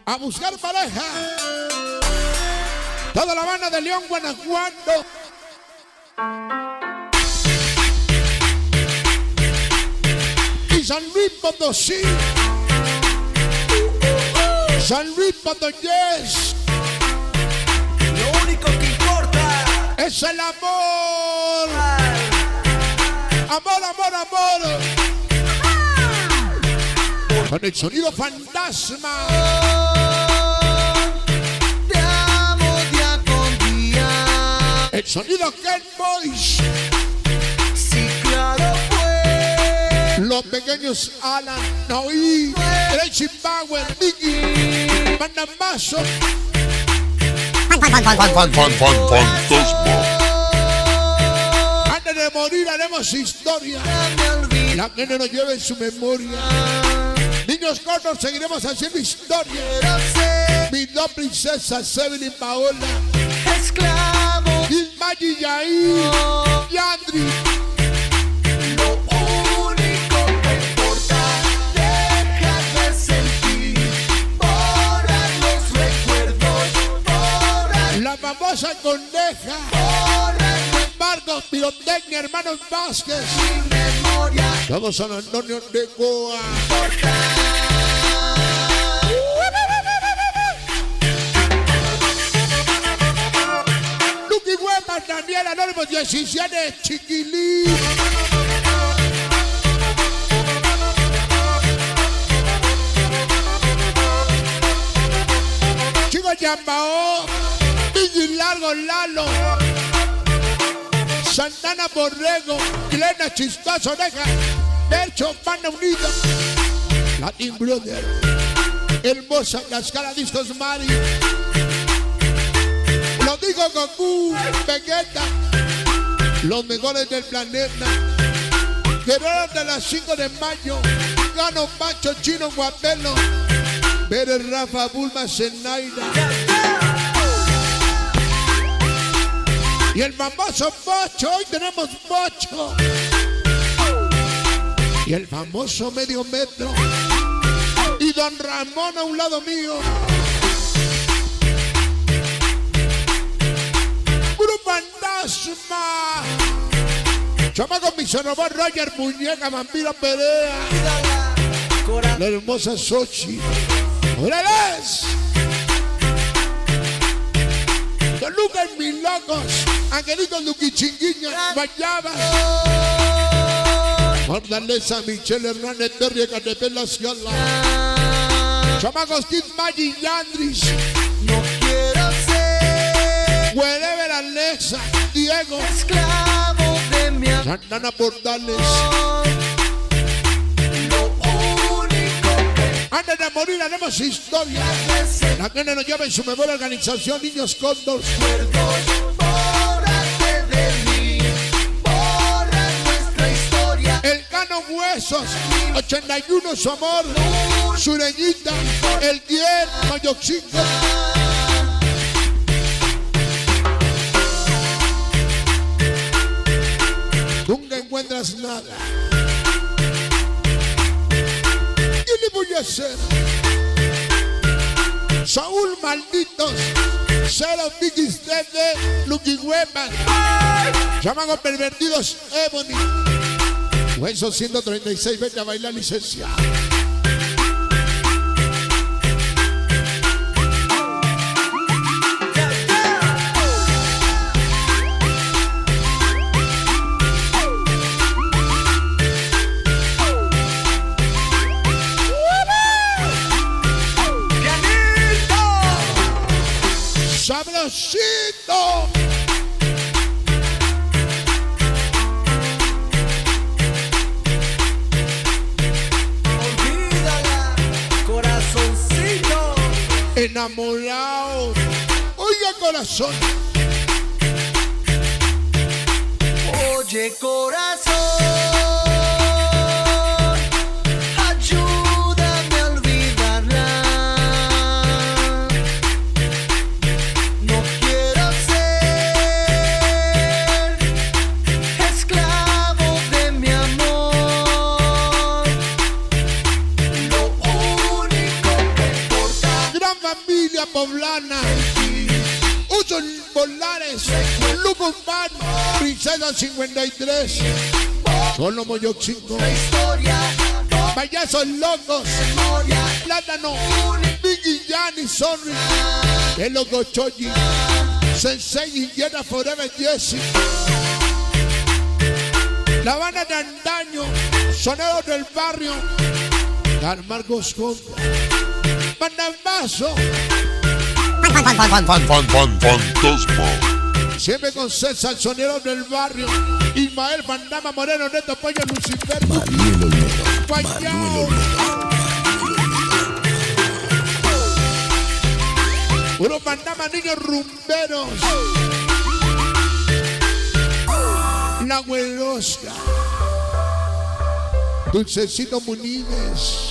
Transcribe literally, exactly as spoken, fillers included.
a buscar pareja. Toda la banda de León, Guanajuato. Y San Luis Potosí. San Luis Potosí. Lo único que importa es el amor. Amor, amor, amor. Con el sonido fantasma. Te amo día con día. El sonido Ken Boys. Sí, claro fue. Los pequeños Alan, Noí, Tracy Power, Nicky, Manamazo. Antes de morir haremos historia. La que no nos lleve en su memoria. Niños cortos seguiremos haciendo historia. Mis dos princesas, Evelyn y Paola. Esclavo. Y Maggie, Yair, y Andri. Lo único que importa, deja de sentir. Borra los recuerdos. Borra. La famosa coneja. Borra. Marcos, Pirotecnia, Hermanos Vázquez. Mi memoria. Todos San Antonio de Goa. Lucky Huepa, Daniel Anónimo, diecisiete, Chiquilín. Chico Yambao, Billy Largo, Lalo. Santana Borrego, Glena Chistoso, Oreja, Percho, Banda Unida, Latin Brother, Hermosa, Cascada Discos Mari, lo digo Goku, Vegeta, los mejores del planeta, Guerreros de las cinco de mayo, Gano Pancho, Chino, Guapelo, Pérez, Rafa, Bulma, Zenaida. Y el famoso Bocho, hoy tenemos Bocho. Y el famoso Medio Metro. Y Don Ramón a un lado mío. Grupo Fantasma. Chamaco Misonobo, Roger, Muñeca, Vampiro Perea. La hermosa Xochitl. ¡Órales! Lucas, mis locos, Angelito, Luqui, Chinguiña, Guayaba, Fortaleza, Michelle Hernández, Terry, Catepec, La Ciala, Chamacos, Kid, Maggi, Yandris, No quiero ser Wherever, Alexa, Diego, esclavo de mi amor. Santana Portales. Lo único que Antes de morir haremos historia. La que nos lleva en su memoria organización Niños Cóndor. bórrate de mí, borra nuestra historia. El Cano Huesos, ochenta y uno su amor, Sureñita, el diez, Mayoxico. Nunca encuentras nada. ¿Qué le voy a hacer? Saúl Malditos, Cero Bigis Tete, Lucky Huepas, Chamacos Pervertidos, Ebony, Hueso ciento treinta y seis, vete a bailar, licencia. Sabrosito. Olvídala, corazoncito. Enamorado. Oiga, corazón. Oye, corazón, ayúdame a olvidarla. No quiero ser esclavo de mi amor. Lo único que importa. Gran familia poblana. Usos Polares, Lugo Urbano, Princesa cincuenta y tres. Solo Moyoxico. Payasos Locos, Plátano, Biggie Yanni, Sorry, El Loco Choji, Sensei Indiana Forever Jesse. La Habana de Andaño, Soneros del Barrio, Marcos Conta, Panamazo, Fan, fan, fan, fan, fan, fantasma. siempre con César, Soneros del Barrio, Ismael, Fandama, Moreno, Neto, Pollo, Lucifer, Manuel Olmedo. Guayao. Manuel Olmedo. Puro Fandama, niños rumberos. La Huelosca, Dulcecito Munives.